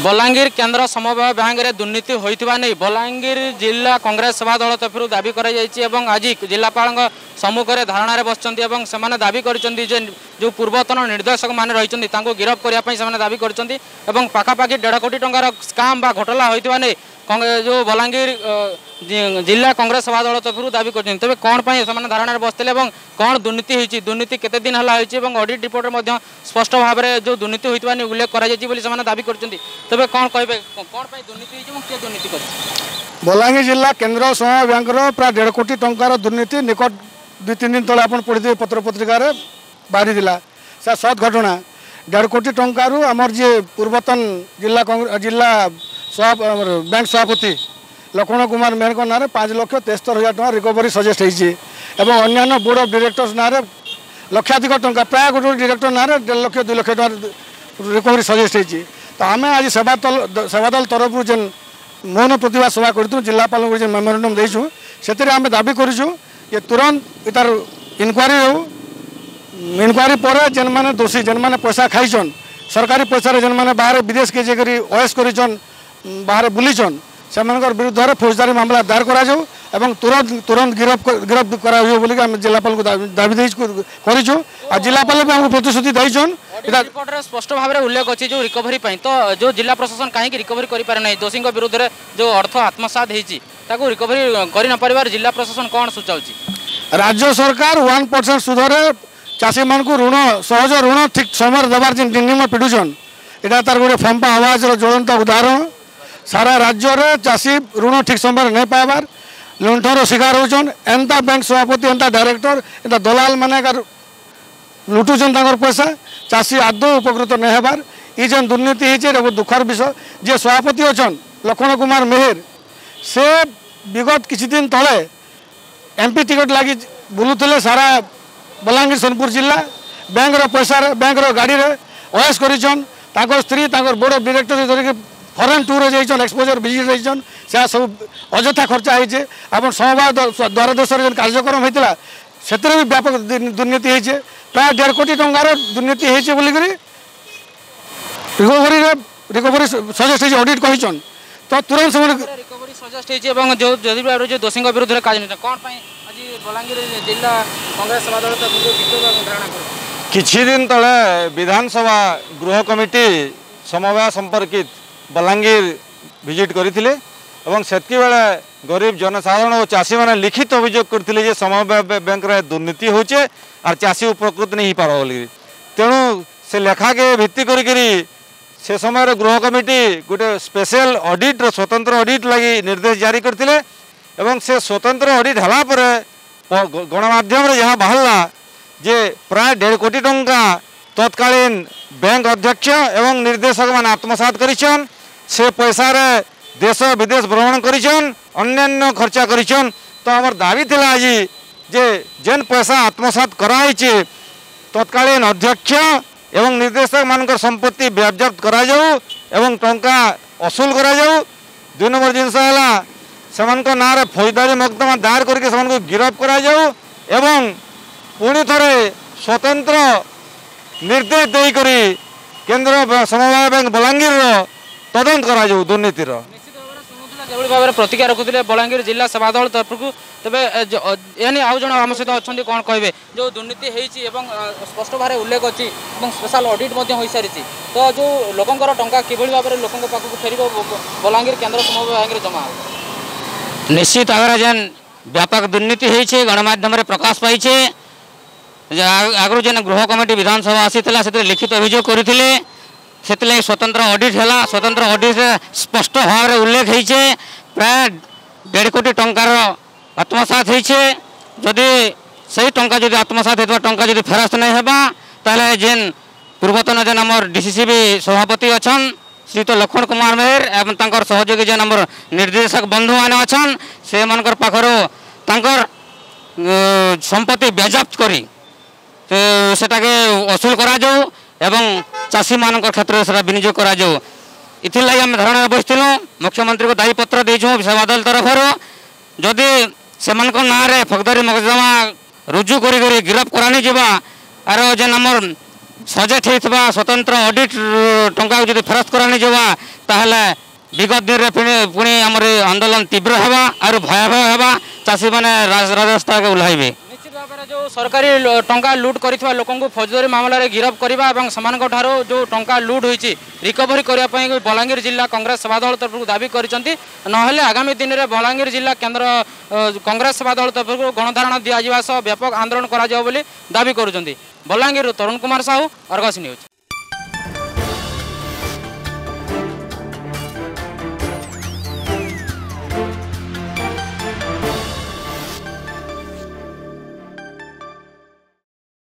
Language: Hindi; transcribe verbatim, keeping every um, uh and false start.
बलांगीर केन्द्र समवाय बैंक में दुर्नीति होता नहीं बलांगीर जिला कांग्रेस सभा दल तरफ दाबी कर आज जिलापाल सम्मुखें धारणा बसचंती से दाबी कर जो पूर्वतन निर्देशक मैंने रही गिरफ करने दाबी कर पाखापाखि डेढ़ कोटी टंकार स्काम बा घोटाला होता नहीं जो बलांगीर जिला कांग्रेस सभा दल तरफ दाबी कर तेज कौन से धारणा बसते कौन दुर्नीति होती दुर्नीति केते दिन है ऑडिट रिपोर्ट में स्पष्ट भाव में जो दुर्नीति होता नहीं उल्लेख कर दाबी कर तेज कौन कहे कौन दुर्नीति किए दुर्नीति कर बलांगीर जिला केन्द्र समवाय बैंक प्राय डेढ़ कोटी टंकार दुर्नीति निकट दुई तीन दिन तले आप पढ़ी पत्र पत्रिकार बाहरी से सत घटना डेढ़ कोटी टंकार आमर जी पूर्वतन जिला जिला बैंक सभापति लक्ष्मण कुमार मेहर ना पाँच लक्ष तेस्तर हजार टका रिकवरी सजेस्ट होती अन्य बोर्ड ऑफ डायरेक्टर्स ना लक्षाधिक टंका प्राय गोटे डायरेक्टर ना डेढ़ लक्ष दुई लक्ष टका रिकवरी सजेस्ट होती तो आम आज सेवादल सेवादल तरफ जेन मौन प्रतिभा सभा करूँ जिलापाल मेमोरेंडम देचु से आम दाबी करूँ ये तुरंत इतार इनक्वारी हो इनक्वारी पर जेन मैंने दोषी जेन मैंने पैसा खाईचन सरकारी पैसा जेन मैंने बाहर विदेश के जाकर ओएस करिचन बाहर बुलीचन से विरुद्ध में फौजदारी मामला दायर करा जाऊ एवं तुरंत तुरंत गिरफ गिरफ करा बोलिक आम जिलापाल को दाबी करूँ और जिलापाल भी हमको प्रतिश्रुति देचन रिपोर्ट स्पष्ट भाव में उल्लेख अच्छी जो रिकवरी तो जो जिला प्रशासन कहीं रिकवरी कर दोषी विरुद्ध में जो अर्थ आत्मसात होती रिकवरी कर न पार जिला प्रशासन कौन सूचाऊ राज्य सरकार वन परसेंट सुधर चाषी मान को ऋण सहज ऋण ठीक समय देवार जो निम्न पिटुचन यहाँ तार गोटे फंपा आवाज ज्वलंत उदाहरण सारा राज्य में चाषी ऋण ठीक समय नहीं पाइबार लुंठर शिकार होचन एंता बैंक सभापति एंता डायरेक्टर एंता दलाल माने लुटुचन तांकर पैसा चाषी आदौ उपकृत नहीं होबार ये जेन दुर्नीति होती है दुखर विषय जे सभापति अच्छन लक्ष्मण कुमार मेहर से विगत किसी दिन तले एमपी टिकट लगी बुलूले सारा बलांगीर सोनपुर जिला बैंक पैसा बैंक गाड़ी में ओएस करिचन तांकर स्त्री तांकर बोर्ड ऑफ डायरेक्टर धरिक फरेन टूर जाइछन एक्सपोजर विजिट जाइछन से सब अजथा खर्चा होइछे अपन समवाय द्वारा देश में कार्यक्रम होता से भी व्यापक दुर्नीति होइछे प्राय डेढ़ कोटी टंकार दुर्नीति होइछे बोली करी रिकवरी रिकवरी सजेस्ट होइछे ऑडिट कहिछन तो तुरंत से रिकवरी सजेस्ट होइछे जो जदि जो दोषी विरुद्ध में कार्य कौन आज बलांगीर जिला कांग्रेस सभा दल धारणा किछि दिन तले विधानसभा गृह कमिटी समवाय संपर्कित बलांगीर विजिट करथिले एवं सेतकी बेले गरीब जनसाधारण और चाषी मैंने लिखित अभियोग करथिले समवाय बैंक रे दुर्नीति होचे और चाषी उपकृत नहीं पार बोली तेणु से लेखा के भित्ति करी से समय गृह कमिटी गोटे स्पेशल ऑडिट स्वतंत्र ऑडिट लगी निर्देश जारी करथिले एवं से स्वतंत्र ऑडिट हला पर गणमाध्यम रे जहाँ बाहरला जे प्राय डेढ़ कोटी टंका तत्कालीन बैंक अध्यक्ष एवं निर्देशक मान आत्मसात करिछन से पैसा रे देश विदेश भ्रमण करिछन अन्यान्य खर्चा करिछन तो हमर दाबी थिला आज जे जेन पैसा आत्मसात कराइछे तत्कालीन अध्यक्ष एवं निर्देशक मानकर संपत्ति व्याजप्त करा जाऊ एवं टंका असूल करा जाऊ दुई नंबर जिनस है से ना फौजदारी मोकदमा दायर करके गिरफ करा जाऊ एवं पुणी थरे स्वतंत्र निर्देश देकर केन्द्र समवाय बैंक बलांगीर तदंत करा जाऊ दुर्नीतिर जो भाव में प्रतिक्रिया रखुते बलांगीर जिला सभा दल तरफ को तेज यानी आउ जन आम सहित अच्छा कौन कहे जो दुर्नीति होती स्पष्ट भाव में उल्लेख अच्छी स्पेशल ऑडिट हो सारी तो जो लोकंर टंका किभली भाव में लोक पाखक फेर बलांगीर केन्द्र समवाय बैंक जमा निश्चित भाव में जेन व्यापक दुर्नीति होती गणमाध्यम प्रकाश पाई आगु जेन गृह कमिटी विधानसभा आसीला से लिखित अभियोग करते से स्वतंत्र ऑडिट है स्वतंत्र ऑडिट स्पष्ट भाव में उल्लेख होइछे प्राय डेढ़ कोटी टंकार आत्मसात होइछे जदि सही टंका जदि आत्मसात होता टंका जदि फेरस्त नहीं होगा ताले जेन पूर्वतन जेन आमर डीसीसीबी सभापति अच्छन श्री तो लक्ष्मण कुमार मेहर एवं तांकर सहयोगी जेन आमर निर्देशक बंधु माने अच्छन से मानकर पाखरो तांकर संपत्ति व्याजप्त करी सेटाके असूल करा जाऊ एवं चाषी मान क्षेत्र में विनियोग करा जाऊ इथिर आम धारणा बसलु मुख्यमंत्री को दायी पत्र देचु सेवादल तरफ जदि से ना फौजदारी मोकदमा रुजु कर गिरफ करानी जावा आर जेन आमर सजेट होता स्वतंत्र ऑडिट टंका जो फेरस्त करानी जावा ताहले विगत दिन में पुणी आमर आंदोलन तीव्र होगा और भयावह होगा चाषी मैंने राजस्था के ओह्लैबे निश्चित भाव में जो सरकारी टंका लुट करथिबा लोकन को फौजदारी मामला रे गिरफ करबा एवं समानक ठारो जो टंका लुट होईची रिकवरी करबा पई बलांगीर जिला कांग्रेस सभा दल तरफ दाबी करिसंती नहले आगामी दिन रे बलांगीर जिला केंद्र कांग्रेस सभा दल तरफ गणधारणा दिया जिवा सह व्यापक आंदोलन करा जाओ बोली दाबी करुचंती। बलांगीर तरुण कुमार साहू, अर्गस न्यूज।